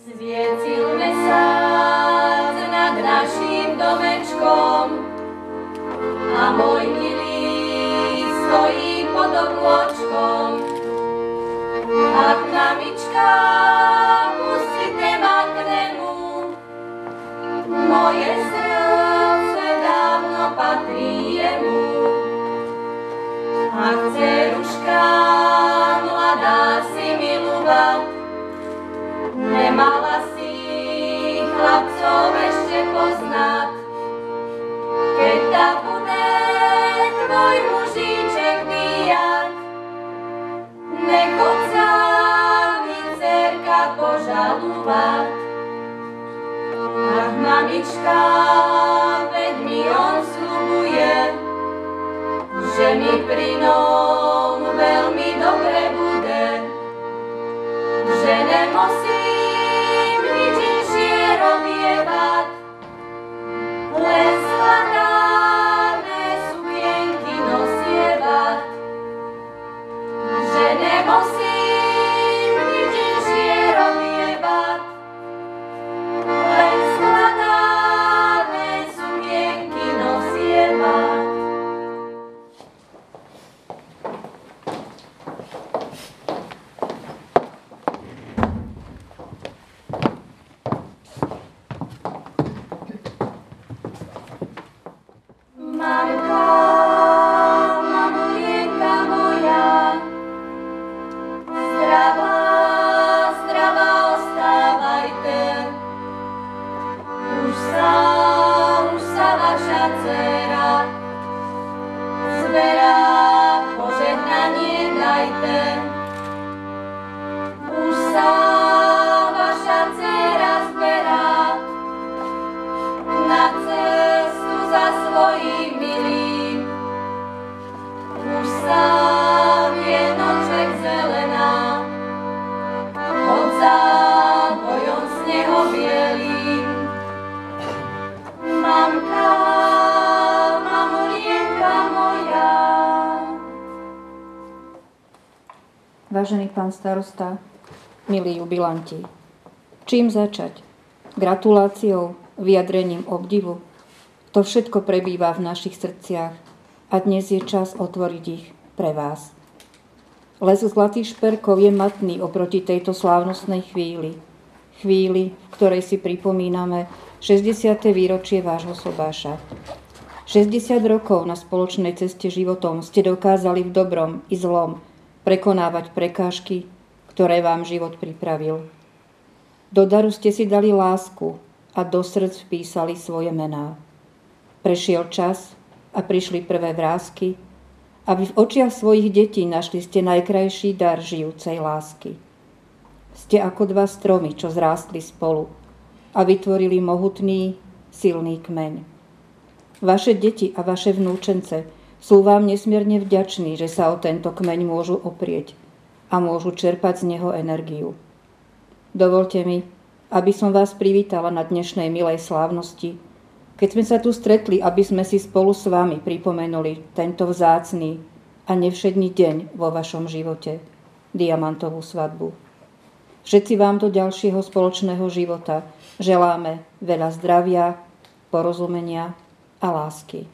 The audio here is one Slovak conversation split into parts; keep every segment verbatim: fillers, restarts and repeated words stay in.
Zviecil mesiac nad naším domečkom a môj milý stojí pod oblôčkom. Ach, mamička, pustite ma k nemu, moje srdce dávno patrí jemu. Ach, dceruška, mladá si milovať, nemala si chlapcov ešte poznať. Keď ta bude tvoj mužíček býjať, nech otca mi dcerka požalovať. Ach, mamička, veď mi on sľubuje, že mi pri ňom veľmi dobre bude, že nemusím nič inšie robievať, len skladané sukienky nosievať, že nemusím nič inšie robievať, len skladané sukienky nosievať. Mamka, mamulienka moja, zdravá, zdravá ostávajte. Už sa, už sa vaša dcera zberá, požehnanie dajte. Už sa vaša dcera zberá na cestu za svojím milým. Už sa vienoček zelená pod zápojom sneho bielým. Mamka, mamulienka moja. Vážený pán starosta, milí jubilanti, čím začať? Gratuláciou, vyjadrením obdivu? To všetko prebýva v našich srdciach a dnes je čas otvoriť ich pre vás. Les zlatých šperkov je matný oproti tejto slávnostnej chvíli. Chvíli, v ktorej si pripomíname šesťdesiate výročie vášho sobáša. šesťdesiat rokov na spoločnej ceste životom ste dokázali v dobrom i zlom prekonávať prekážky, ktoré vám život pripravil. Do daru ste si dali lásku a do srdc vpísali svoje mená. Prešiel čas a prišli prvé vrásky, aby v očiach svojich detí našli ste najkrajší dar žijúcej lásky. Ste ako dva stromy, čo zrástli spolu a vytvorili mohutný, silný kmeň. Vaše deti a vaše vnúčence sú vám nesmierne vďační, že sa o tento kmeň môžu oprieť a môžu čerpať z neho energiu. Dovolte mi, aby som vás privítala na dnešnej milej slávnosti, keď sme sa tu stretli, aby sme si spolu s vami pripomenuli tento vzácny a nevšedný deň vo vašom živote, diamantovú svadbu. Všetci vám do ďalšieho spoločného života želáme veľa zdravia, porozumenia a lásky.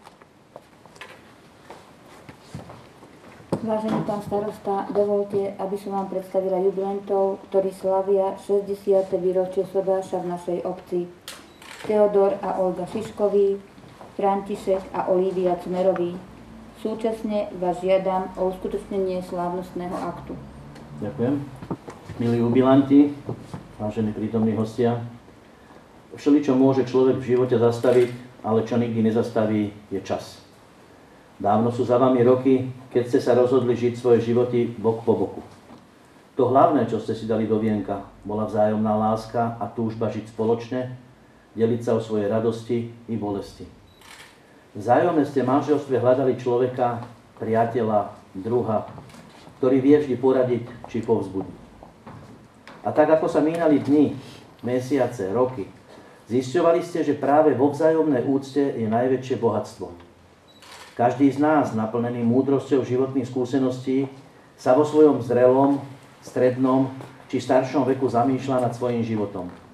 Vážený pán starosta, dovolte, aby som vám predstavila jubilantov, ktorí slavia šesťdesiate výročie sobáša v našej obci. Teodor a Olga Šiškoví, František a Olívia Cmeroví. Súčasne vás žiadam o uskutočnenie slávnostného aktu. Ďakujem. Milí jubilanti, vážení prítomní hostia, všeličo môže človek v živote zastaviť, ale čo nikdy nezastaví, je čas. Dávno sú za vami roky, keď ste sa rozhodli žiť svoje životy bok po boku. To hlavné, čo ste si dali do vienka, bola vzájomná láska a túžba žiť spoločne, deliť sa o svoje radosti i bolesti. Vzájomne ste v manželstve hľadali človeka, priateľa, druha, ktorý vie vždy poradiť či povzbudiť. A tak ako sa mínali dni, mesiace, roky, zisťovali ste, že práve vo vzájomnej úcte je najväčšie bohatstvo. Každý z nás, naplnený múdrosťou životných skúseností, sa vo svojom zrelom, strednom či staršom veku zamýšľa nad svojím životom.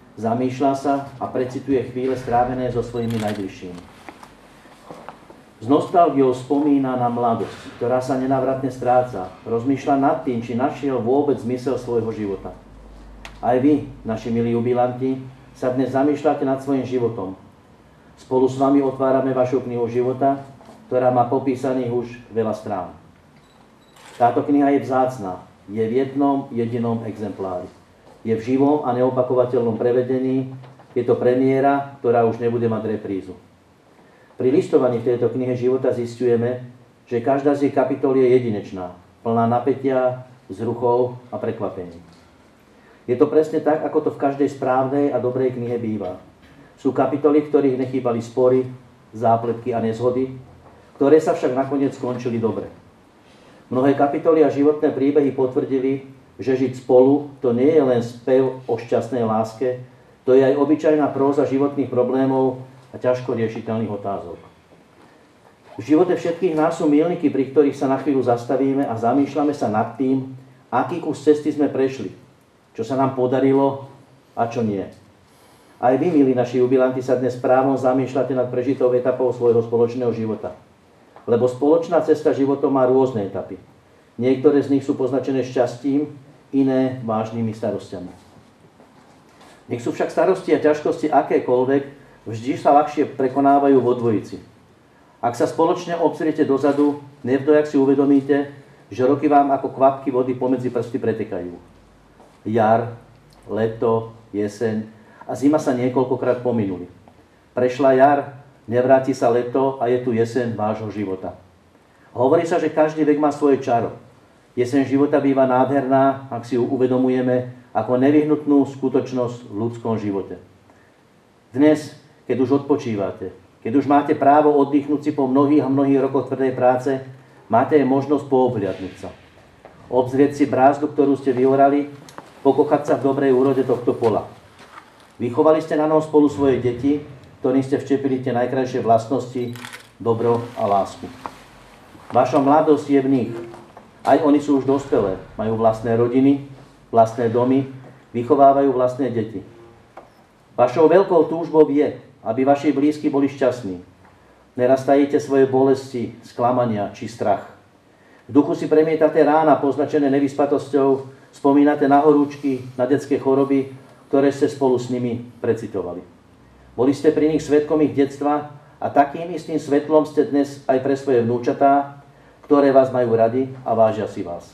zamýšľa sa a precituje chvíle strávené so svojimi najbližšími. S nostalgiou spomína na mladosť, ktorá sa nenávratne stráca. Rozmýšľa nad tým, či našiel vôbec zmysel svojho života. Aj vy, naši milí jubilanti, sa dnes zamýšľate nad svojim životom. Spolu s vami otvárame vašu knihu života, ktorá má popísaných už veľa strán. Táto kniha je vzácna, je v jednom jedinom exemplári. Je v živom a neopakovateľnom prevedení, je to premiéra, ktorá už nebude mať reprízu. Pri listovaní v tejto knihe života zisťujeme, že každá z jej kapitol je jedinečná, plná napätia, vzruchov a prekvapení. Je to presne tak, ako to v každej správnej a dobrej knihe býva. Sú kapitoly, v ktorých nechýbali spory, zápletky a nezhody, ktoré sa však nakoniec skončili dobre. Mnohé kapitoly a životné príbehy potvrdili, že žiť spolu to nie je len spev o šťastnej láske, to je aj obyčajná próza životných problémov a ťažko riešiteľných otázok. V živote všetkých nás sú míľniky, pri ktorých sa na chvíľu zastavíme a zamýšľame sa nad tým, aký kus cesty sme prešli, čo sa nám podarilo a čo nie. Aj vy, milí naši jubilanti, sa dnes právom zamýšľate nad prežitou etapou svojho spoločného života. Lebo spoločná cesta životom má rôzne etapy. Niektoré z nich sú poznačené šťastím, iné vážnymi starostiami. Nech sú však starosti a ťažkosti akékoľvek, vždy sa ľahšie prekonávajú vo dvojici. Ak sa spoločne obzriete dozadu, nevdojak si uvedomíte, že roky vám ako kvapky vody pomedzi prsty pretekajú. Jar, leto, jeseň a zima sa niekoľkokrát pominuli. Prešla jar, nevráti sa leto a je tu jeseň vášho života. Hovorí sa, že každý vek má svoje čaro. Jeseň života býva nádherná, ak si ju uvedomujeme ako nevyhnutnú skutočnosť v ľudskom živote. Dnes, keď už odpočívate, keď už máte právo oddychnúť si po mnohých a mnohých rokoch tvrdej práce, máte aj možnosť poohliadnuť sa. Obzrieť si brázdu, ktorú ste vyorali, pokochať sa v dobrej úrode tohto pola. Vychovali ste na ňom spolu svoje deti, ktorým ste včepili tie najkrajšie vlastnosti, dobro a lásku. Vaša mladosť je v nich. Aj oni sú už dospelé, majú vlastné rodiny, vlastné domy, vychovávajú vlastné deti. Vašou veľkou túžbou je, aby vaši blízky boli šťastní. Neraz tajíte svoje bolesti, sklamania či strach. V duchu si premietate rána poznačené nevyspatosťou, spomínate na horúčky, na detské choroby, ktoré ste spolu s nimi precitovali. Boli ste pri nich svedkom ich detstva a takým istým svetlom ste dnes aj pre svoje vnúčatá, ktoré vás majú radi a vážia si vás.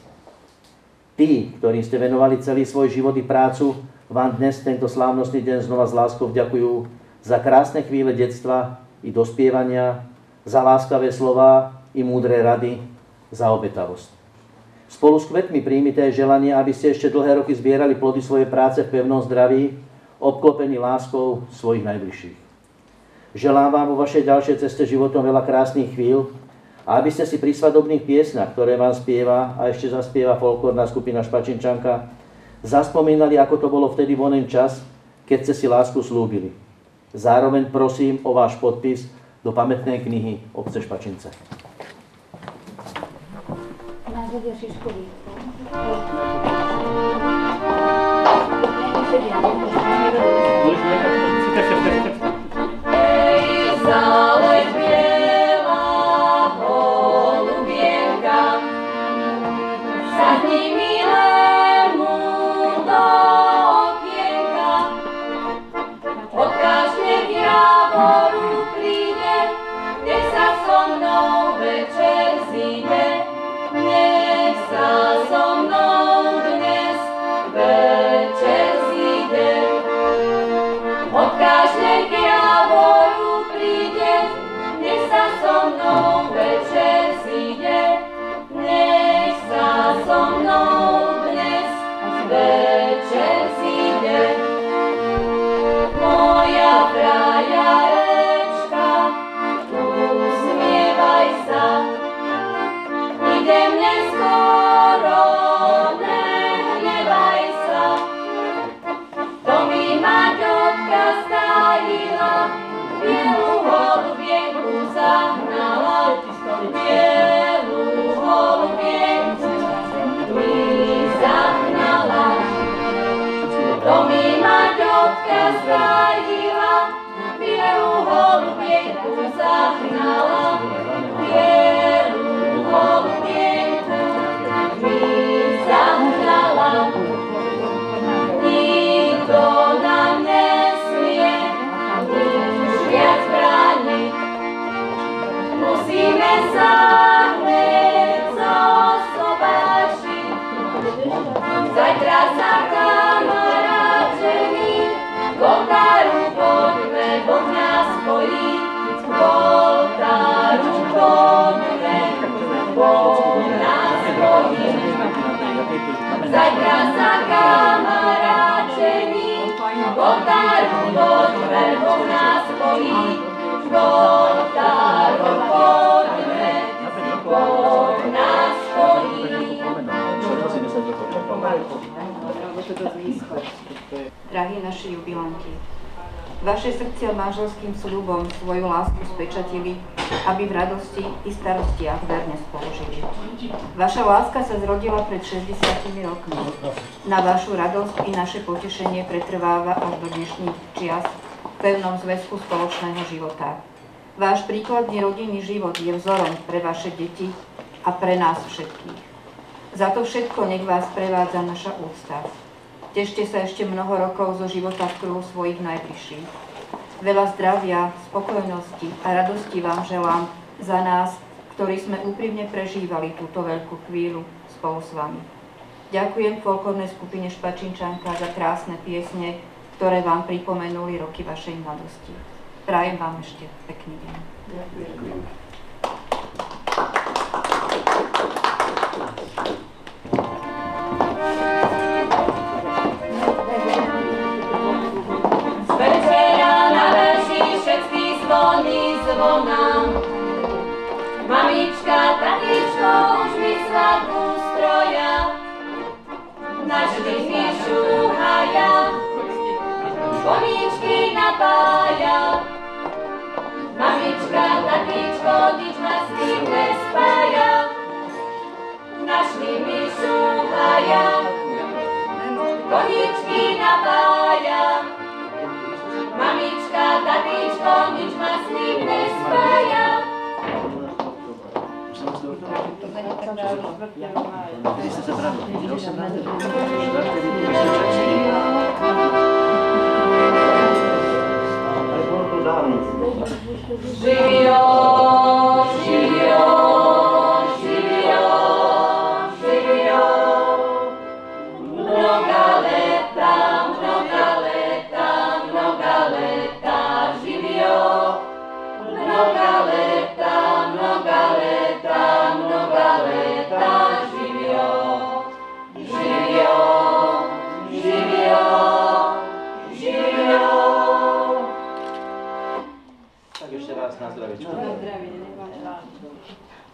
Tí, ktorým ste venovali celý svoj život i prácu, vám dnes tento slávnostný deň znova s láskou vďakujú za krásne chvíle detstva i dospievania, za láskavé slová i múdre rady, za obetavosť. Spolu s kvetmi príjmite želanie, aby ste ešte dlhé roky zbierali plody svojej práce v pevnom zdraví, obklopení láskou svojich najbližších. Želám vám vo vašej ďalšej ceste životom veľa krásnych chvíľ a aby ste si pri svadobných piesňach, ktoré vám spieva a ešte zaspieva folklórna skupina Špačinčanka, zaspomínali, ako to bolo vtedy vonen čas, keď ste si lásku slúbili. Zároveň prosím o váš podpis do pamätnej knihy obce Špačince. Názoria Šiškový. Zaleď biela holubienka, sadni milému do okienka, odkáž nech javoru príde, nech sa so mnou večer zíde, nech sa so mnou dnes večer zíde. Drahí naši jubilanti, vaše srdcia manželským sľubom svoju lásku spečatili, aby v radosti i starostiach verne spolužili. Vaša láska sa zrodila pred šesťdesiatimi rokmi. Na vašu radosť i naše potešenie pretrváva až do dnešných čias v pevnom zväzku spoločného života. Váš príkladný rodinný život je vzorom pre vaše deti a pre nás všetkých. Za to všetko nech vás prevádza naša úcta. Tešte sa ešte mnoho rokov zo života v kruhu svojich najbližších. Veľa zdravia, spokojnosti a radosti vám želám za nás, ktorí sme úprimne prežívali túto veľkú chvíľu spolu s vami. Ďakujem folklórnej skupine Špačinčanka za krásne piesne, ktoré vám pripomenuli roky vašej mladosti. Prajem vám ešte pekný deň. Ďakujem. Zvonám. Mamička, tatičko, už mi svadbu stroja, našli mi šúhaja, koníčky napája. Mamička, tatičko, nič ma s tým nespája, našli mi šúhaja, koníčky napája. Mamička, tatičko, nič ma s ním nespája. Živio, živio, živio, živio, mnoga leta, mnoga leta, mnoga leta, živio, mnoga leta, mnoga leta, mnoga leta, živio, živio, živio, živio. Tak ešte raz na zdravičku. Na zdravie, nech vám